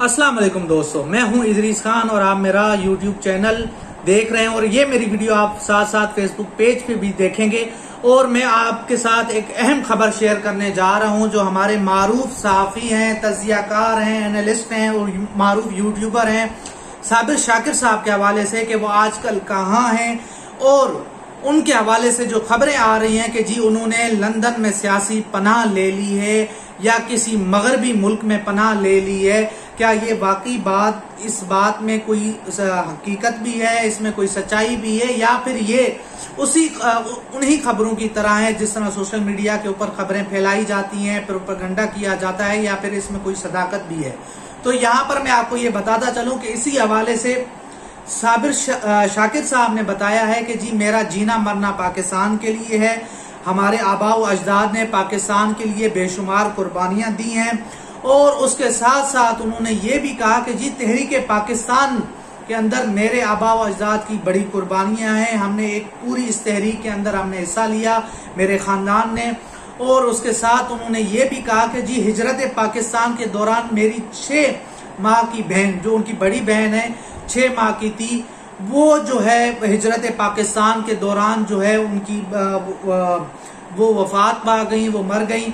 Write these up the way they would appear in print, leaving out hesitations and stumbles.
अस्सलाम वालेकुम दोस्तों, मैं हूं इदरीस खान और आप मेरा यूट्यूब चैनल देख रहे हैं और ये मेरी वीडियो आप साथ साथ फेसबुक पेज पे भी देखेंगे। और मैं आपके साथ एक अहम खबर शेयर करने जा रहा हूं जो हमारे मारूफ सहाफ़ी हैं, तज़कियाकार हैं, एनालिस्ट हैं और मारूफ यूट्यूबर हैं साबिर शाकिर साहब के हवाले से कि वो आजकल कहाँ हैं और उनके हवाले से जो खबरें आ रही हैं कि जी उन्होंने लंदन में सियासी पनाह ले ली है या किसी मगरबी मुल्क में पनाह ले ली है। क्या ये वाकई बात, इस बात में कोई हकीकत भी है, इसमें कोई सच्चाई भी है, या फिर ये उन्हीं खबरों की तरह है जिस तरह सोशल मीडिया के ऊपर खबरें फैलाई जाती हैं, प्रोपेगेंडा किया जाता है, या फिर इसमें कोई सदाकत भी है। तो यहाँ पर मैं आपको ये बताता चलूं कि इसी हवाले से साबिर शाकिर साहब ने बताया है कि जी मेरा जीना मरना पाकिस्तान के लिए है। हमारे आबा व अजदाद ने पाकिस्तान के लिए बेशुमार कुर्बानियां दी हैं और उसके साथ साथ उन्होंने ये भी कहा कि जी तहरीक पाकिस्तान के अंदर मेरे आबा व अजदाद की बड़ी कुर्बानियां हैं। हमने एक पूरी इस तहरीक के अंदर हमने हिस्सा लिया, मेरे खानदान ने। और उसके साथ उन्होंने ये भी कहा कि जी हिजरत पाकिस्तान के दौरान मेरी 6 माह की बहन, जो उनकी बड़ी बहन है, 6 माह की थी, वो जो है हिजरत पाकिस्तान के दौरान जो है उनकी वो वफात पा गई, वो मर गई।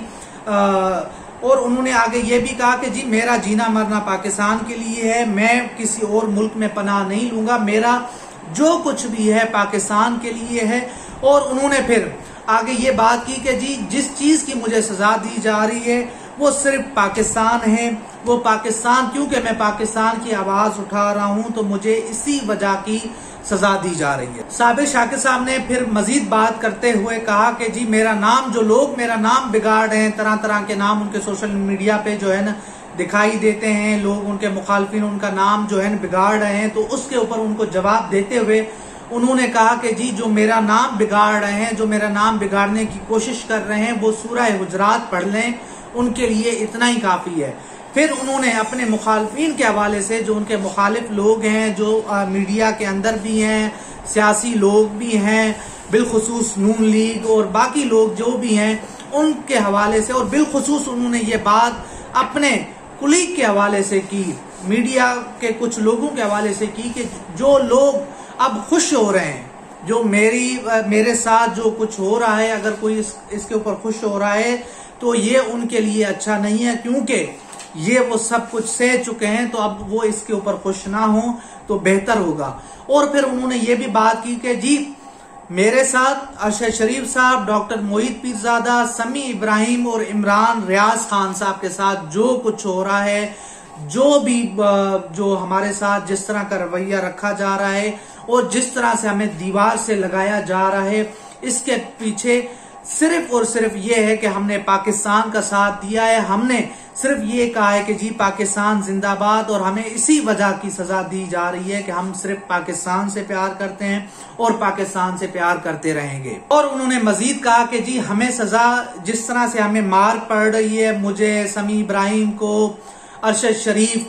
और उन्होंने आगे ये भी कहा कि जी मेरा जीना मरना पाकिस्तान के लिए है, मैं किसी और मुल्क में पनाह नहीं लूंगा, मेरा जो कुछ भी है पाकिस्तान के लिए है। और उन्होंने फिर आगे ये बात की कि जी जिस चीज की मुझे सजा दी जा रही है वो सिर्फ पाकिस्तान है, वो पाकिस्तान, क्योंकि मैं पाकिस्तान की आवाज उठा रहा हूं तो मुझे इसी वजह की सजा दी जा रही है। साबिर शाकिर साहब ने फिर मजीद बात करते हुए कहा कि जी मेरा नाम, जो लोग मेरा नाम बिगाड़ रहे हैं, तरह तरह के नाम उनके सोशल मीडिया पे जो है ना दिखाई देते हैं, लोग उनके मुखालफिन उनका नाम जो है ना बिगाड़ रहे हैं, तो उसके ऊपर उनको जवाब देते हुए उन्होंने कहा कि जी जो मेरा नाम बिगाड़ रहे हैं, जो मेरा नाम बिगाड़ने की कोशिश कर रहे हैं, वो सूरह हुजरात पढ़ लें, उनके लिए इतना ही काफी है। फिर उन्होंने अपने मुखालफिन के हवाले से, जो उनके मुखालिफ लोग हैं, जो मीडिया के अंदर भी हैं, सियासी लोग भी हैं, बिलखुसूस नून लीग और बाकी लोग जो भी हैं, उनके हवाले से, और बिलखुसूस उन्होंने ये बात अपने कुलीग के हवाले से की, मीडिया के कुछ लोगों के हवाले से की कि जो लोग अब खुश हो रहे हैं, जो मेरे साथ जो कुछ हो रहा है, अगर कोई इसके ऊपर खुश हो रहा है तो ये उनके लिए अच्छा नहीं है, क्योंकि ये वो सब कुछ सह चुके हैं, तो अब वो इसके ऊपर खुश ना हो तो बेहतर होगा। और फिर उन्होंने ये भी बात की कि जी मेरे साथ अरशद शरीफ साहब, डॉक्टर मोहित पीरजादा, समी इब्राहिम और इमरान रियाज खान साहब के साथ जो कुछ हो रहा है, जो हमारे साथ जिस तरह का रवैया रखा जा रहा है और जिस तरह से हमें दीवार से लगाया जा रहा है, इसके पीछे सिर्फ और सिर्फ ये है कि हमने पाकिस्तान का साथ दिया है। हमने सिर्फ ये कहा है कि जी पाकिस्तान जिंदाबाद, और हमें इसी वजह की सजा दी जा रही है कि हम सिर्फ पाकिस्तान से प्यार करते हैं और पाकिस्तान से प्यार करते रहेंगे। और उन्होंने मजीद कहा कि जी हमें सजा, जिस तरह से हमें मार पड़ रही है, मुझे, समी इब्राहिम को, अरशद शरीफ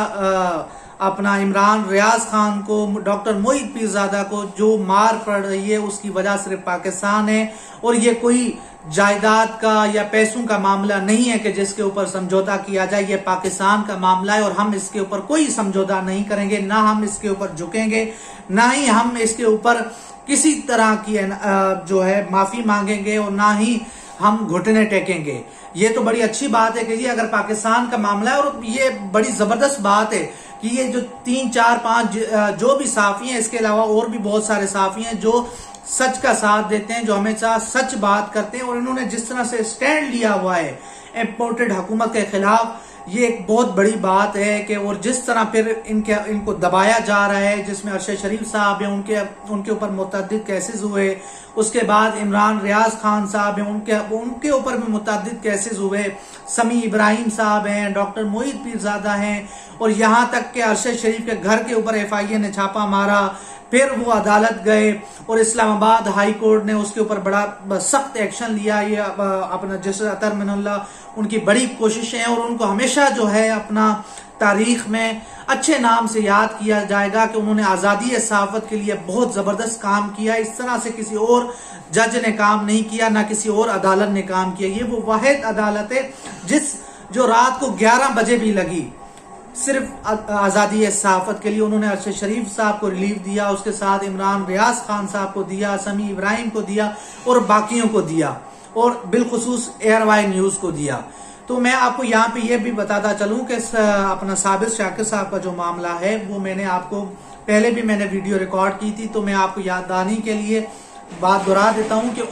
को, अपना इमरान रियाज खान को, डॉक्टर मोहित पीरजादा को जो मार पड़ रही है, उसकी वजह सिर्फ पाकिस्तान है। और ये कोई जायदाद का या पैसों का मामला नहीं है कि जिसके ऊपर समझौता किया जाए, ये पाकिस्तान का मामला है और हम इसके ऊपर कोई समझौता नहीं करेंगे, ना हम इसके ऊपर झुकेंगे, ना ही हम इसके ऊपर किसी तरह की जो है माफी मांगेंगे, और ना ही हम घुटने टेकेंगे। ये तो बड़ी अच्छी बात है कि ये अगर पाकिस्तान का मामला है, और ये बड़ी जबरदस्त बात है कि ये जो 3, 4, 5 जो भी साफी हैं, इसके अलावा और भी बहुत सारे साफी हैं जो सच का साथ देते हैं, जो हमेशा सच बात करते हैं। और इन्होंने जिस तरह से स्टैंड लिया हुआ है इम्पोर्टेड हुकूमत के खिलाफ, ये एक बहुत बड़ी बात है कि, और जिस तरह फिर इनको दबाया जा रहा है, जिसमें अरशद शरीफ साहब हैं, उनके ऊपर मुतअद्दिद केसेस हुए, उसके बाद इमरान रियाज खान साहब हैं, उनके ऊपर भी मुतअद्दिद केसेस हुए, समी इब्राहिम साहब हैं, डॉक्टर मोहित पीरजादा हैं, और यहाँ तक के अरशद शरीफ के घर के ऊपर FIA ने छापा मारा, फिर वो अदालत गए और इस्लामाबाद हाई कोर्ट ने उसके ऊपर बड़ा सख्त एक्शन लिया। ये अपना जस्टिस अतर मिनल्ला, उनकी बड़ी कोशिशें हैं और उनको हमेशा जो है अपना तारीख में अच्छे नाम से याद किया जाएगा कि उन्होंने आजादी सहाफत के लिए बहुत जबरदस्त काम किया। इस तरह से किसी और जज ने काम नहीं किया, ना किसी और अदालत ने काम किया। ये वो वाहिद अदालत है जो रात को 11 बजे भी लगी, सिर्फ आज़ादी सहाफत के लिए उन्होंने अरशद शरीफ साहब को रिलीफ दिया, उसके साथ इमरान रियाज खान साहब को दिया, समी इब्राहिम को दिया और बाकियों को दिया, और बिलखुसूस एयरवाई न्यूज को दिया। तो मैं आपको यहाँ पे ये भी बताता चलूं कि अपना साबिर शाकिर साहब का जो मामला है वो मैंने आपको पहले भी मैंने वीडियो रिकॉर्ड की थी, तो मैं आपको याद दहानी के लिए बात दोहरा देता हूं कि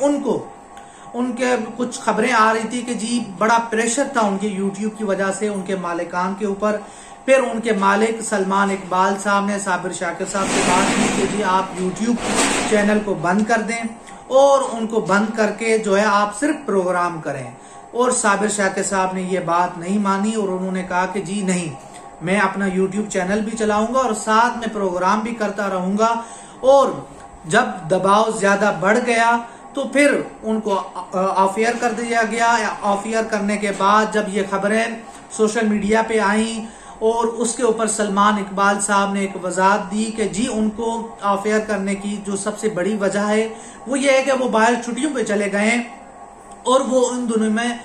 उनके कुछ खबरें आ रही थी कि जी बड़ा प्रेशर था उनके यूट्यूब की वजह से उनके मालिकान के ऊपर। फिर उनके मालिक सलमान इकबाल साहब ने साबिर शाकिर साहब से बात की कि जी आप यूट्यूब चैनल को बंद कर दें और उनको बंद करके जो है आप सिर्फ प्रोग्राम करें। और साबिर शाकिर साहब ने ये बात नहीं मानी और उन्होंने कहा कि जी नहीं, मैं अपना यूट्यूब चैनल भी चलाऊंगा और साथ में प्रोग्राम भी करता रहूंगा। और जब दबाव ज्यादा बढ़ गया तो फिर उनको ऑफ एयर कर दिया गया। ऑफ एयर करने के बाद जब ये खबरें सोशल मीडिया पे आई और उसके ऊपर सलमान इकबाल साहब ने एक वजाहत दी कि जी उनको ऑफ एयर करने की जो सबसे बड़ी वजह है वो ये है कि वो बाहर छुट्टियों पे चले गए और वो उन दिनों में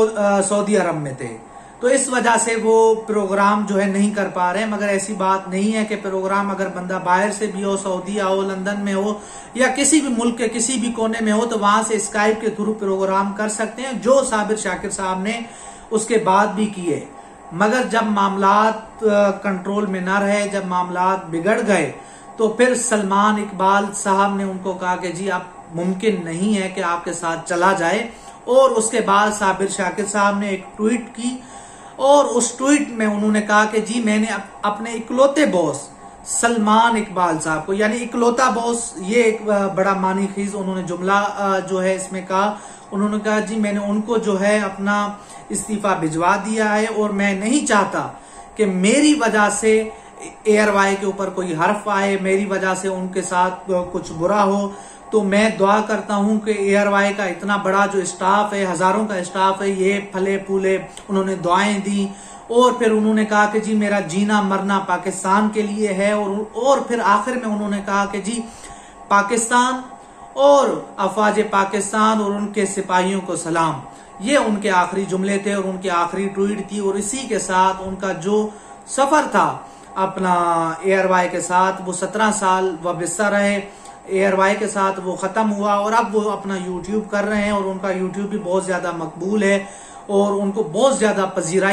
सऊदी अरब में थे, तो इस वजह से वो प्रोग्राम जो है नहीं कर पा रहे हैं। मगर ऐसी बात नहीं है कि प्रोग्राम अगर बंदा बाहर से भी हो, सऊदी हो, लंदन में हो या किसी भी मुल्क के किसी भी कोने में हो, तो वहां से स्काइप के थ्रू प्रोग्राम कर सकते हैं, जो साबिर शाकिर साहब ने उसके बाद भी किए। मगर जब मामलात कंट्रोल में न रहे, जब मामलात बिगड़ गए, तो फिर सलमान इकबाल साहब ने उनको कहा कि जी अब मुमकिन नहीं है कि आपके साथ चला जाए। और उसके बाद साबिर शाकिर साहब ने एक ट्वीट की और उस ट्वीट में उन्होंने कहा कि जी मैंने अपने इकलौते बॉस सलमान इकबाल साहब को, यानी इकलौता बॉस, ये एक बड़ा मानी खीज उन्होंने जुमला जो है इसमें कहा। उन्होंने कहा जी मैंने उनको जो है अपना इस्तीफा भिजवा दिया है और मैं नहीं चाहता कि मेरी वजह से एयरवाई के ऊपर कोई हर्फ आए, मेरी वजह से उनके साथ कुछ बुरा हो। तो मैं दुआ करता हूं कि एयरवाई का इतना बड़ा जो स्टाफ है, हजारों का स्टाफ है, ये फले फूले, उन्होंने दुआएं दी और फिर उन्होंने कहा कि जी मेरा जीना मरना पाकिस्तान के लिए है। और फिर आखिर में उन्होंने कहा कि जी पाकिस्तान और अफवाज पाकिस्तान और उनके सिपाहियों को सलाम। ये उनके आखिरी जुमले थे और उनकी आखिरी ट्वीट थी। और इसी के साथ उनका जो सफर था अपना एयरवाई के साथ, वो 17 साल वाबस्ता रहे एयरवाई के साथ, वो खत्म हुआ और अब वो अपना यूट्यूब कर रहे हैं और उनका यूट्यूब भी बहुत ज्यादा मकबूल है और उनको बहुत ज्यादा पजीराई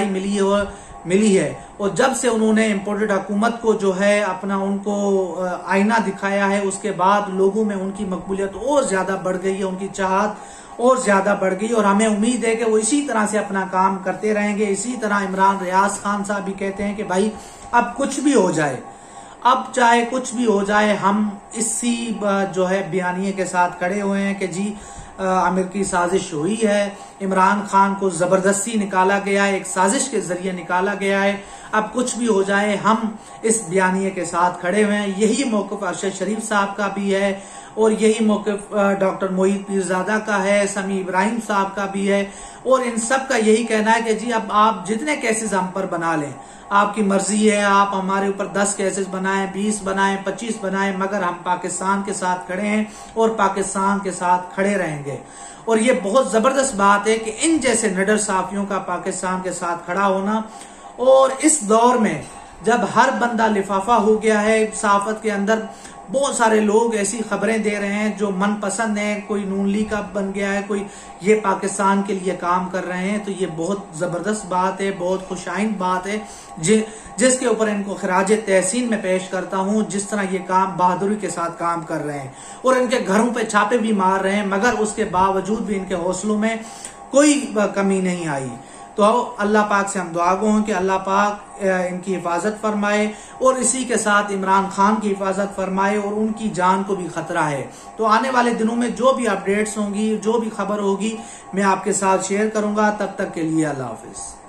मिली है। और जब से उन्होंने इम्पोर्टेड हुकूमत को जो है अपना उनको आईना दिखाया है, उसके बाद लोगों में उनकी मकबूलियत और ज्यादा बढ़ गई है, उनकी चाहत और ज्यादा बढ़ गई। और हमें उम्मीद है कि वो इसी तरह से अपना काम करते रहेंगे। इसी तरह इमरान रियाज खान साहब भी कहते हैं कि भाई अब कुछ भी हो जाए, अब चाहे कुछ भी हो जाए, हम इसी जो है बयानिए के साथ खड़े हुए हैं कि जी आमिर की साजिश हुई है, इमरान खान को जबरदस्ती निकाला गया है, एक साजिश के जरिए निकाला गया है। अब कुछ भी हो जाए हम इस बयानिए के साथ खड़े हुए हैं। यही मौक़िफ़ अरशद शरीफ साहब का भी है और यही मौक़िफ़ डॉक्टर मोईद पीरजादा का है, समी इब्राहिम साहब का भी है। और इन सब का यही कहना है कि जी अब आप जितने केसेस हम पर बना लें, आपकी मर्जी है, आप हमारे ऊपर 10 केसेस बनाएं, 20 बनाएं, 25 बनाएं, मगर हम पाकिस्तान के साथ खड़े हैं और पाकिस्तान के साथ खड़े रहेंगे। और ये बहुत जबरदस्त बात है कि इन जैसे निडर साफियों का पाकिस्तान के साथ खड़ा होना। और इस दौर में जब हर बंदा लिफाफा हो गया है सहाफत के अंदर, बहुत सारे लोग ऐसी खबरें दे रहे हैं जो मनपसंद है, कोई नून लीग का बन गया है, कोई ये पाकिस्तान के लिए काम कर रहे हैं, तो ये बहुत जबरदस्त बात है, बहुत खुशाइन बात है जिसके ऊपर इनको खराज तहसीन में पेश करता हूं। जिस तरह ये काम बहादुरी के साथ काम कर रहे हैं और इनके घरों पे छापे भी मार रहे हैं, मगर उसके बावजूद भी इनके हौसलों में कोई कमी नहीं आई। तो अल्लाह पाक से हम दुआ गो हैं कि अल्लाह पाक इनकी हिफाजत फरमाए और इसी के साथ इमरान खान की हिफाजत फरमाए और उनकी जान को भी खतरा है। तो आने वाले दिनों में जो भी अपडेट्स होंगी, जो भी खबर होगी, मैं आपके साथ शेयर करूंगा। तब तक के लिए अल्लाह हाफिज।